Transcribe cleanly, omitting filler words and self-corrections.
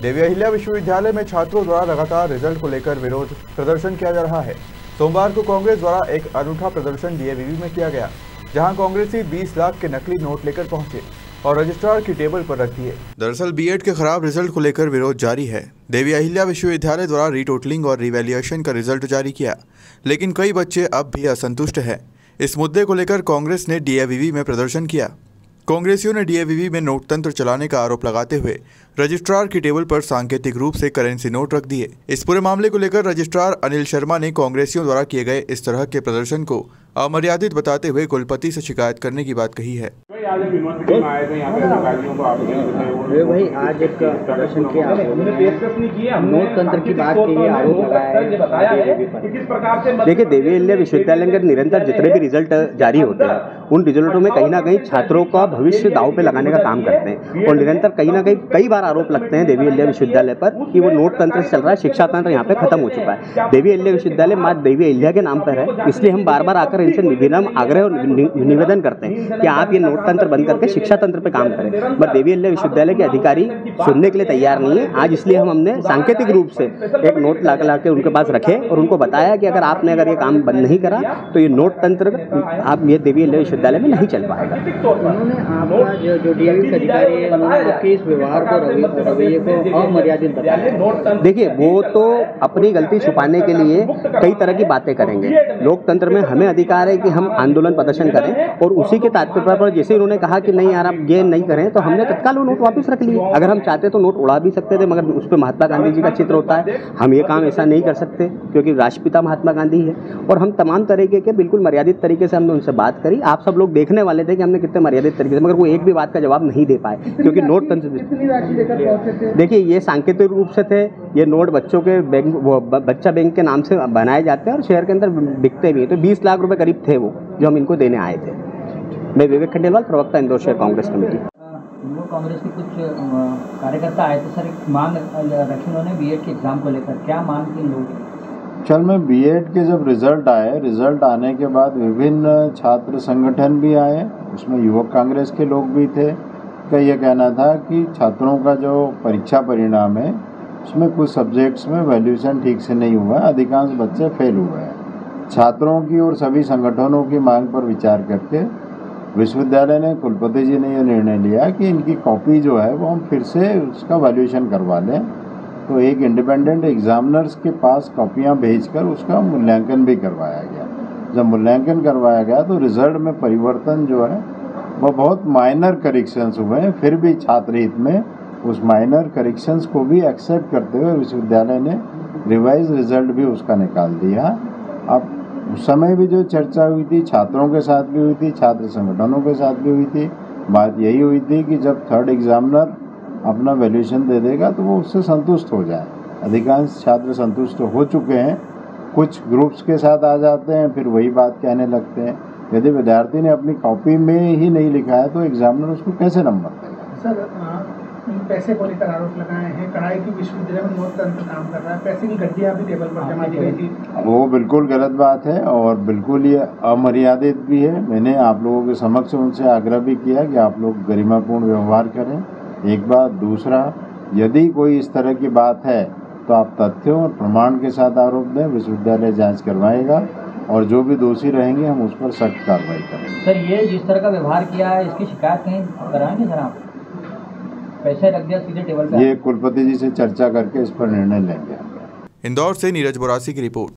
देवी अहिल्या विश्वविद्यालय में छात्रों द्वारा लगातार रिजल्ट को लेकर विरोध प्रदर्शन किया जा रहा है। सोमवार को कांग्रेस द्वारा एक अनूठा प्रदर्शन डीएवीवी में किया गया, जहां कांग्रेसी 20 लाख के नकली नोट लेकर पहुंचे और रजिस्ट्रार की टेबल पर रख दिए। दरअसल बीएड के खराब रिजल्ट को लेकर विरोध जारी है। देवी अहिल्या विश्वविद्यालय द्वारा रीटोटलिंग और रिवैल्यूएशन का रिजल्ट जारी किया, लेकिन कई बच्चे अब भी असंतुष्ट हैं। इस मुद्दे को लेकर कांग्रेस ने डीएवीवी में प्रदर्शन किया। कांग्रेसियों ने डीएवीवी में नोट तंत्र चलाने का आरोप लगाते हुए रजिस्ट्रार की टेबल पर सांकेतिक रूप से करेंसी नोट रख दिए। इस पूरे मामले को लेकर रजिस्ट्रार अनिल शर्मा ने कांग्रेसियों द्वारा किए गए इस तरह के प्रदर्शन को अमर्यादित बताते हुए कुलपति से शिकायत करने की बात कही है। भाई आज एक प्रदर्शन किया, नोट तंत्र की बात की है, आरोप लगाया है। देखिए, देवी अहिल्या विश्वविद्यालय के निरंतर जितने भी रिजल्ट जारी होते हैं, उन रिजल्टों में कहीं ना कहीं छात्रों का भविष्य दांव पे लगाने का काम करते हैं और निरंतर कहीं ना कहीं कई बार आरोप लगते हैं देवी अहिल्या विश्वविद्यालय पर कि वो नोट तंत्र से चल रहा है, शिक्षा तंत्र यहाँ पे खत्म हो चुका है। देवी अहिल्या विश्वविद्यालय माँ देवी अहिल्या के नाम पर है, इसलिए हम बार बार आकर इनसे विनम्र आग्रह और निवेदन करते हैं कि आप ये नोट तंत्र बंद करके शिक्षा तंत्र पे काम करें। पर देवी अहिल्या विश्वविद्यालय के अधिकारी सुनने के लिए तैयार नहीं है। आज इसलिए हमने सांकेतिक रूप से एक नोट ला के उनके पास रखे और उनको बताया कि अगर ये काम बंद नहीं करा तो ये नोट तंत्र आप ये देवी अहिल्या विश्वविद्यालय में नहीं चल पाएगा। उन्होंने आपका जो डीएवी के अधिकारी है, उन्होंने आपके इस व्यवहार को रवैये को अमर्यादित बताया। देखिए, वो तो अपनी गलती छुपाने के लिए कई तरह की बातें करेंगे। लोकतंत्र में हमें अधिकार है कि हम आंदोलन प्रदर्शन करें और उसी के तात्पर्य पर जैसे उन्होंने कहा कि नहीं यार आप ये नहीं करें, तो हमने तत्काल वो नोट वापस रख लिए। अगर हम चाहते तो नोट उड़ा भी सकते थे, मगर उस पर महात्मा गांधी जी का चित्र होता है। हम ये काम ऐसा नहीं कर सकते क्योंकि राष्ट्रपिता महात्मा गांधी है। और हम तमाम तरीके के बिल्कुल मर्यादित तरीके से हमने उनसे बात करी। आप सब लोग देखने वाले थे कि हमने कितने मर्यादित तरीके से, मगर वो एक भी बात का जवाब नहीं दे पाए क्योंकि नोट तंत्र। देखिए, ये सांकेतिक रूप से थे। ये नोट बच्चों के बैंक, बच्चा बैंक के नाम से बनाए जाते हैं और शहर के अंदर बिकते भी हैं। तो 20 लाख रुपए करीब थे वो जो हम इनको देने आए थे। मैं विवेक खंडेलवाल, प्रवक्ता इंदौर शहर कांग्रेस कमेटी। कांग्रेस के कुछ कार्यकर्ता आए थे सर, एक मांग रखी उन्होंने बीएड के एग्जाम को लेकर, क्या मांग थी लोग? चल में बीएड के जब रिजल्ट आने के बाद विभिन्न छात्र संगठन भी आए, उसमें युवक कांग्रेस के लोग भी थे। का ये कहना था कि छात्रों का जो परीक्षा परिणाम है उसमें कुछ सब्जेक्ट्स में वैल्यूएशन ठीक से नहीं हुआ, अधिकांश बच्चे फेल हुए हैं। छात्रों की और सभी संगठनों की मांग पर विचार करके विश्वविद्यालय ने, कुलपति जी ने यह निर्णय लिया कि इनकी कॉपी जो है वो हम फिर से उसका वैल्यूएशन करवा लें। तो एक इंडिपेंडेंट एग्जामिनर्स के पास कॉपियां भेजकर उसका मूल्यांकन भी करवाया गया। जब मूल्यांकन करवाया गया तो रिजल्ट में परिवर्तन जो है वो बहुत माइनर करेक्शंस हुए हैं। फिर भी छात्र हित में उस माइनर करेक्शंस को भी एक्सेप्ट करते हुए विश्वविद्यालय ने रिवाइज रिजल्ट भी उसका निकाल दिया। अब उस समय भी जो चर्चा हुई थी, छात्रों के साथ भी हुई थी, छात्र संगठनों के साथ भी हुई थी। बात यही हुई थी कि जब थर्ड एग्जामिनर अपना वैल्यूएशन दे देगा तो वो उससे संतुष्ट हो जाए। अधिकांश छात्र संतुष्ट हो चुके हैं। कुछ ग्रुप्स के साथ आ जाते हैं, फिर वही बात कहने लगते हैं। यदि विद्यार्थी ने अपनी कॉपी में ही नहीं लिखा है तो एग्जामिनर उसको कैसे नंबर देगा? सर, पैसे को लेकर आरोप लगाए हैं, कढ़ाई की विश्वविद्यालय में नोट तंत्र काम कर रहा है, पैसे की गड्डियां भी टेबल पर जमा की गई थी। वो बिल्कुल गलत बात है और बिल्कुल ये अमर्यादित भी है। मैंने आप लोगों के समक्ष उनसे आग्रह भी किया कि आप लोग गरिमापूर्ण व्यवहार करें, एक बात। दूसरा, यदि कोई इस तरह की बात है तो आप तथ्यों और प्रमाण के साथ आरोप दें, विश्वविद्यालय जांच करवाएगा और जो भी दोषी रहेंगे हम उस पर सख्त कार्रवाई करेंगे। सर, ये जिस तरह का व्यवहार किया है इसकी शिकायत कहीं कराएंगे सर आप? पैसे रख दिया सीधे टेबल पे। ये कुलपति जी से चर्चा करके इस पर निर्णय लेंगे। इंदौर से नीरज बोरासी की रिपोर्ट।